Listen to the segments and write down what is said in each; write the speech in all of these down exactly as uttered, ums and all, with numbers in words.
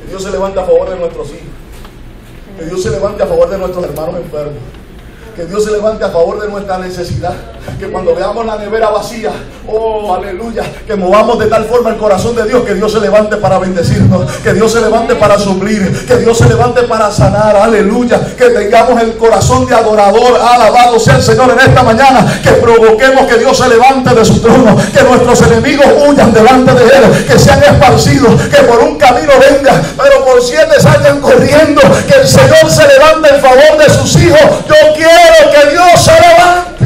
Dios se levante a favor de nuestros hijos. Que Dios se levante a favor de nuestros hermanos enfermos. Que Dios se levante a favor de nuestra necesidad. Que cuando veamos la nevera vacía, oh, aleluya, que movamos de tal forma el corazón de Dios, que Dios se levante para bendecirnos, que Dios se levante para suplir, que Dios se levante para sanar, aleluya. Que tengamos el corazón de adorador, alabado sea el Señor en esta mañana. Que provoquemos que Dios se levante de su trono, que nuestros enemigos huyan delante de Él, que sean esparcidos, que por un camino vengan, pero por siete salgan corriendo. Que el Señor se levante en favor de sus hijos. Yo quiero que Dios se levante.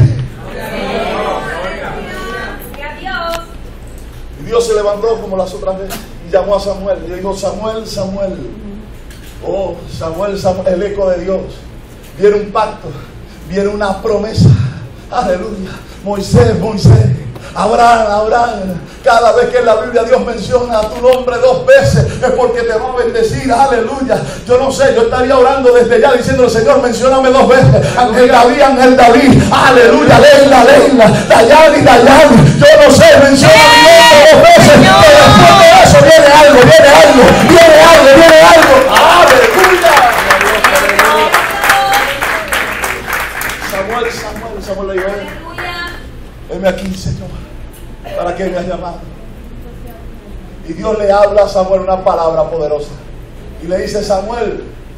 Y Dios se levantó como las otras veces y llamó a Samuel y le dijo: Samuel, Samuel. Oh, Samuel, Samuel, el eco de Dios. Viene un pacto, viene una promesa. Aleluya. Moisés, Moisés. Abraham, Abraham. Cada vez que en la Biblia Dios menciona tu nombre dos veces es porque te va a bendecir. Aleluya. Yo no sé, yo estaría orando desde ya diciendo: Señor, mencióname dos veces. Ángel David, Ángel David. Aleluya. Leila, Leila. Dayani, Dayani. Yo no sé, menciona mi nombre dos veces. Pero después de eso viene algo, viene algo, viene algo, viene algo. Aleluya. Samuel, Samuel, Samuel le dijo: heme aquí, Señor, ¿para qué me has llamado? Y Dios le habla a Samuel una palabra poderosa y le dice: Samuel,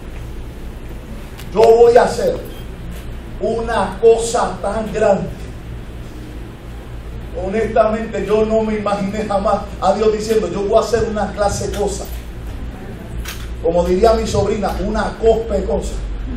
yo voy a hacer una cosa tan grande. Honestamente, yo no me imaginé jamás a Dios diciendo: yo voy a hacer una clase de cosa, como diría mi sobrina, una cospe cosa.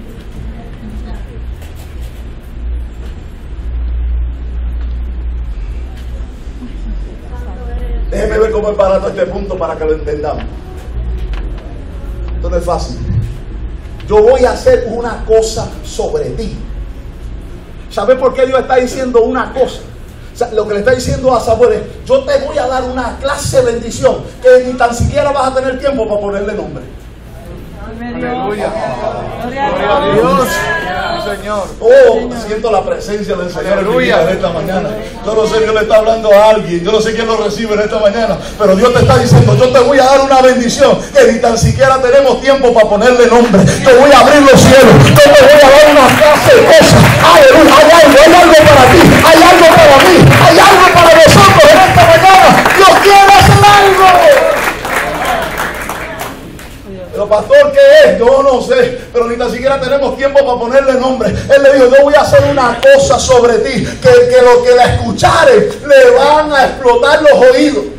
Déjeme ver cómo es barato este punto para que lo entendamos. Esto no es fácil. Yo voy a hacer una cosa sobre ti. ¿Sabes por qué Dios está diciendo una cosa? O sea, lo que le está diciendo a Samuel es: yo te voy a dar una clase de bendición que ni tan siquiera vas a tener tiempo para ponerle nombre. Aleluya. Gloria a Dios. Señor. Oh, siento la presencia del Señor en esta mañana. Yo no sé, Dios le está hablando a alguien. Yo no sé quién lo recibe en esta mañana, pero Dios te está diciendo: yo te voy a dar una bendición que ni tan siquiera tenemos tiempo para ponerle nombre. Te voy a abrir los cielos. Yo te voy a dar una clase de cosas. Aleluya. Hay algo, hay algo para ti. Hay algo para mí. Hay algo para nosotros en esta mañana. Dios quiere hacer algo. Pero pastor, ¿qué es? Yo no sé, pero ni tan siquiera tenemos tiempo para ponerle nombre. Él le dijo: yo voy a hacer una cosa sobre ti, que, que lo que la escuchare le van a explotar los oídos.